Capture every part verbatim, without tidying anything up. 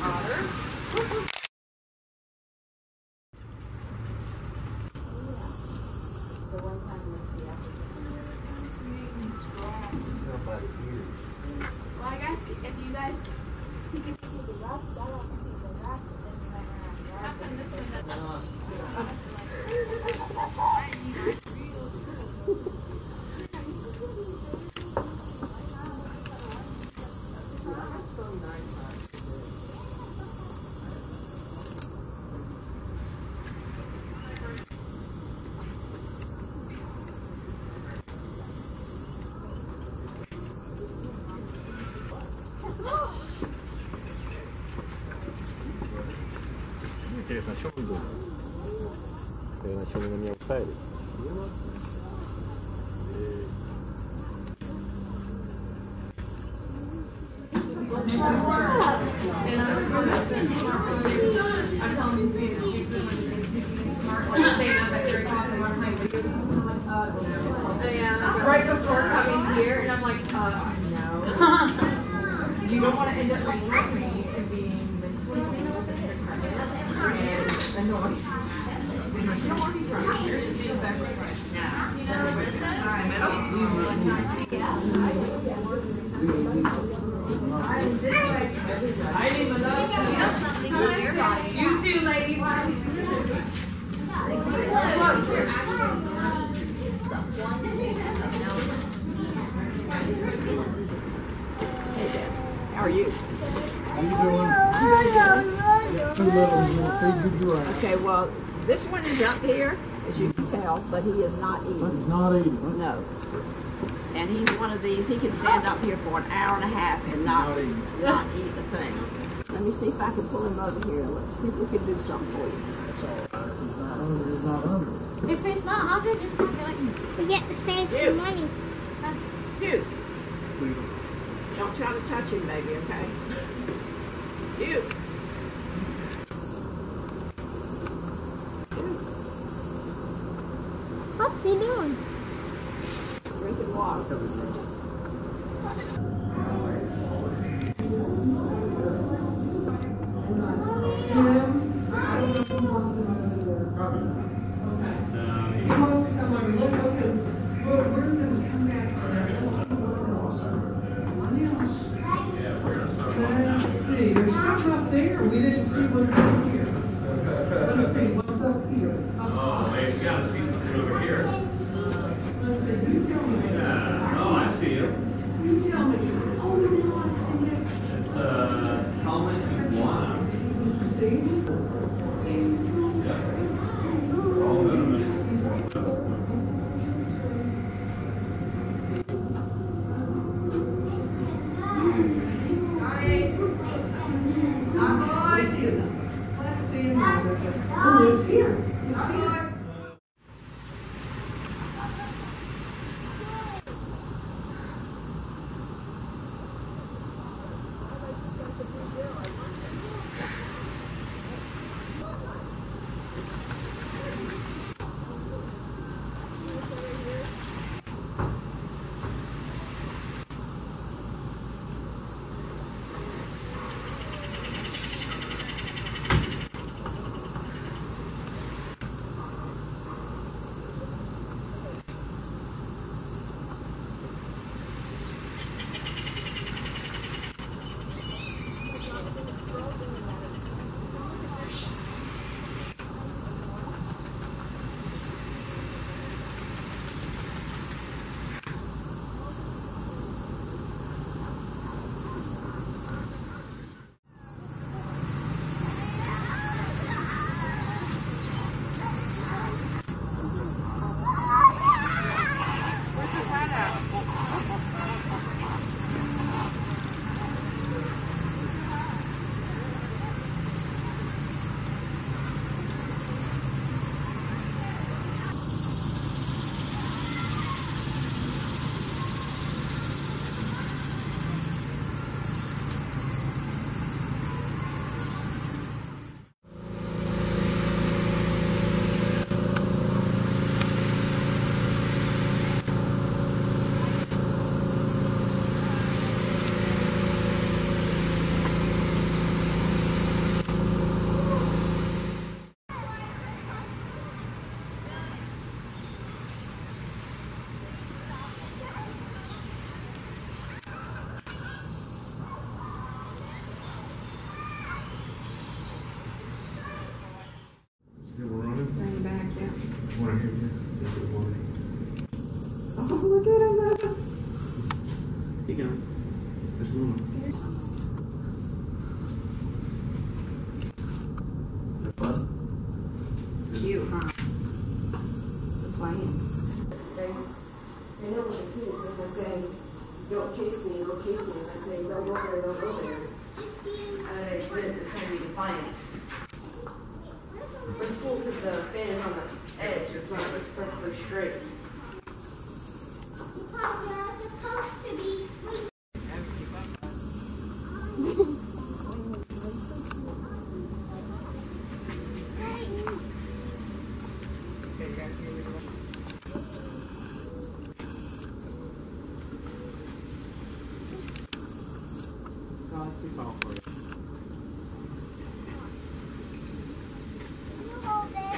Well, I guess if you guys you can see the rest, I don't see the rest, and then you might run out of this one Интересно, о чем вы думаете? Когда на чем вы на меня уставились? Right before coming here, and I'm like, uh, no. You don't want to end up like me and being mentally and annoyed. You don't want to be drunk. You're just being back right now. You know what this is? All right, middle. I didn't even know. You have something in your body. You too, ladies. How are you? How you doing? Okay, well, this one is up here, as you can tell, but he is not eating. He's not eating. Huh? No. And he's one of these, he can stand up here for an hour and a half and not, not eat the thing. Let me see if I can pull him over here. Let's see if we can do something for you. That's all right. He's not hungry. He's not hungry. If he's not hungry, just not like We get to save some money. Dude. Don't try to touch him, baby, okay? You. What's he doing? Drinking water. Let's see, there's something up there. We didn't see what's up here. Let's see, what's up here? Oh, wait, we gotta see something over here. Let's see, you tell me. Yeah, oh, I see it. You tell me. Oh, you want to see it? It's a helmet iguana. See? All venomous. Let's see it. Let's see it. Oh, it's here. It's here. There's Luna. Is it fun? Cute, huh? The playing. They, they know what the kids, if they say, don't chase me, don't chase me, and they say, don't go there, don't go there. And then they split the time you defiant. But it's cool because the fan is on the edge, it's not, it's perfectly straight. Because you're supposed to be sleeping. Oh, it's too tall for you. You hold it.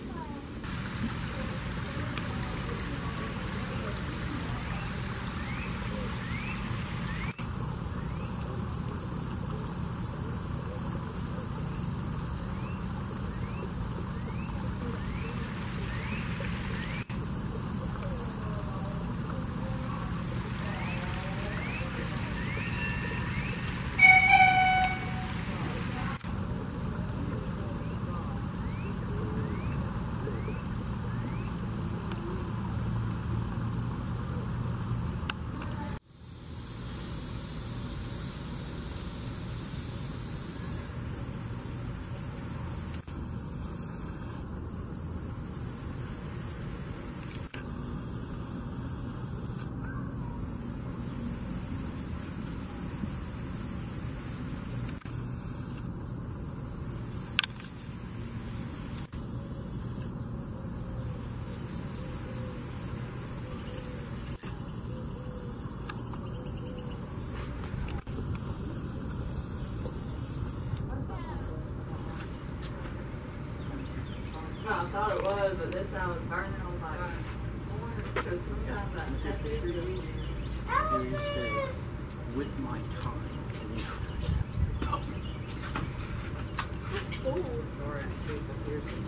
No, I thought it was, but this time it was burning. I was like, because sometimes that happens. thirty-six with my time and you first. Oh. It's cool. Or in case of piercing.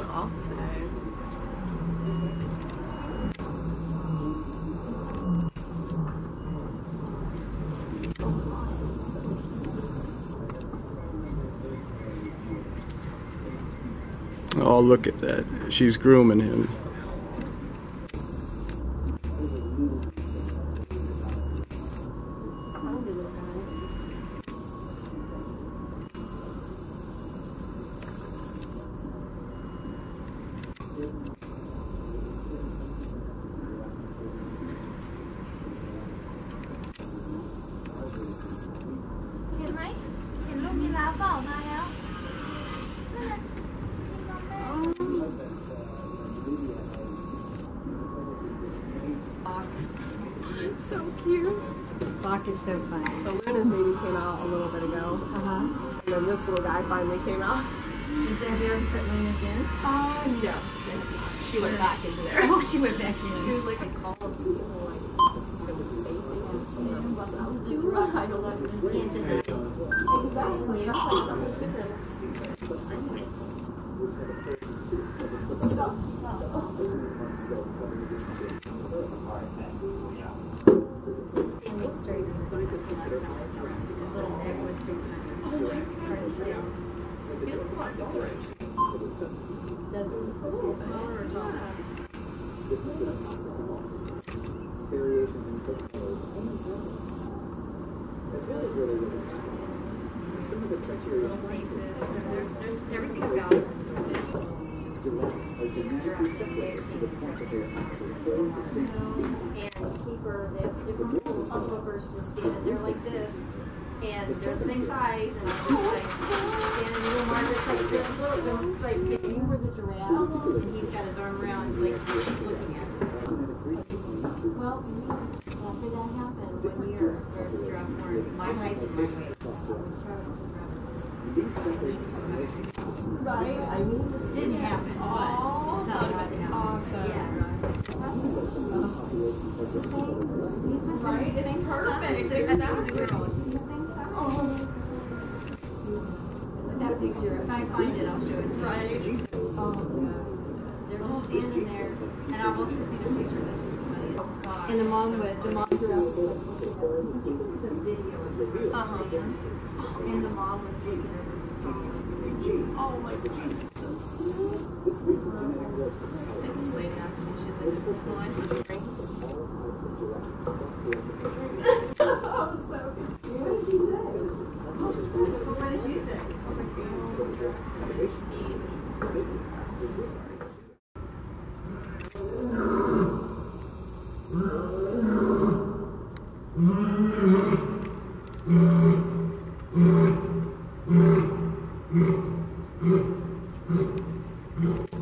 off today. Oh, look at that. She's grooming him. So cute. Bach is so funny. So Luna's baby came out a little bit ago. Uh-huh. And then this little guy finally came out. Did they ever put Luna's in? Uh, no. She went back into there. Oh, she went back in. She was like, I called people like, it would say things to them. I don't understand. Exactly. That's like, I'm sitting there like stupid. It's so cute. Standing straight in the sun. His little neck was too crunched in. He looks a lot taller. Does he look smaller or taller? Variations in cook colors and substance, as well as really living some of the criteria Little faces. scientists There's, there's everything about it. giraffes are genetically separated to the point that they are actually four distinct species. And keeper, they have different little hoppers just standing there like this. And they're the same size, and I'm just like, and little Margaret's like this little, like if you were the giraffe, and he's got his arm around, like she's looking at you. Well, after that happened, one year, there's a giraffe born, my height and my weight. Right? I mean, This didn't happen, but it's not about to happen. Awesome. Yeah, right. Right? It's perfect. It's a girl. She's the same size. That picture, if I find it, I'll show it to you. Right. Oh, God. They're just standing there, and I've also seen a picture, this was funny. And the mom would, the mom, I think it was a video of her. Uh-huh. And the mom was looking over the song. Oh my God. So cute. This recent genetic work is And this lady asked me, she's like, is this mine? all types of giraffes. That's the episode. Oh, so cute. What did she say? What did you say? I was like, oh, Sorry.